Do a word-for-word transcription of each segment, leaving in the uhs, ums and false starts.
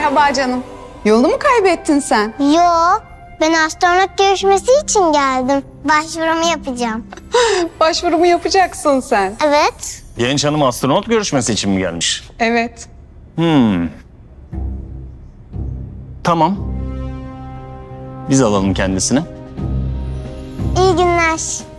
Merhaba canım. Yolunu mu kaybettin sen? Yo, ben astronot görüşmesi için geldim. Başvurumu yapacağım. Başvurumu yapacaksın sen. Evet. Genç hanım astronot görüşmesi için mi gelmiş? Evet. Hmm. Tamam. Biz alalım kendisini. İyi günler.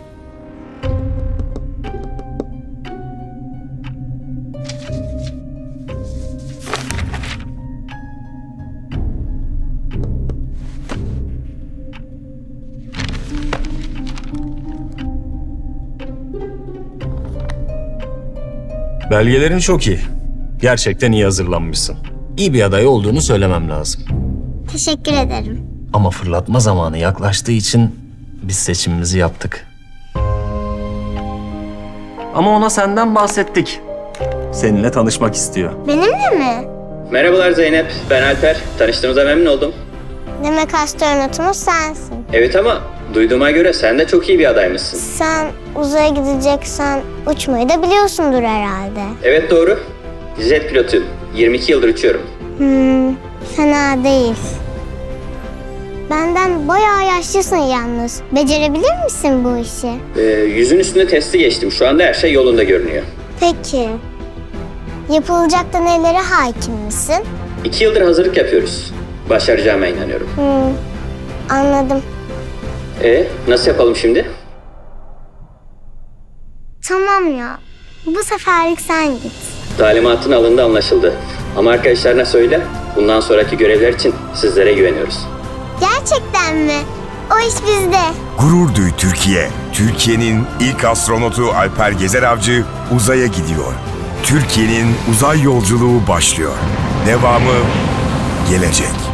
Belgelerin çok iyi. Gerçekten iyi hazırlanmışsın. İyi bir aday olduğunu söylemem lazım. Teşekkür ederim. Ama fırlatma zamanı yaklaştığı için biz seçimimizi yaptık. Ama ona senden bahsettik. Seninle tanışmak istiyor. Benimle mi? Merhabalar Zeynep, ben Alper. Tanıştığımıza memnun oldum. Demek astronotumuz sensin. Evet ama duyduğuma göre sen de çok iyi bir adaymışsın. Sen uzaya gideceksen uçmayı da biliyorsundur herhalde. Evet doğru. Jet pilotuyum. yirmi iki yıldır uçuyorum. Hmm, fena değil. Benden bayağı yaşlısın yalnız. Becerebilir misin bu işi? Ee, yüzün üstünde testi geçtim. Şu anda her şey yolunda görünüyor. Peki. Yapılacak da nelere hakim misin? İki yıldır hazırlık yapıyoruz. Başaracağıma inanıyorum. Hmm, anladım. Ee, nasıl yapalım şimdi? Tamam ya. Bu seferlik sen git. Talimatın alındı, anlaşıldı. Ama arkadaşlarına söyle, bundan sonraki görevler için sizlere güveniyoruz. Gerçekten mi? O iş bizde. Gurur duy Türkiye. Türkiye'nin ilk astronotu Alper Gezer Avcı uzaya gidiyor. Türkiye'nin uzay yolculuğu başlıyor. Devamı gelecek.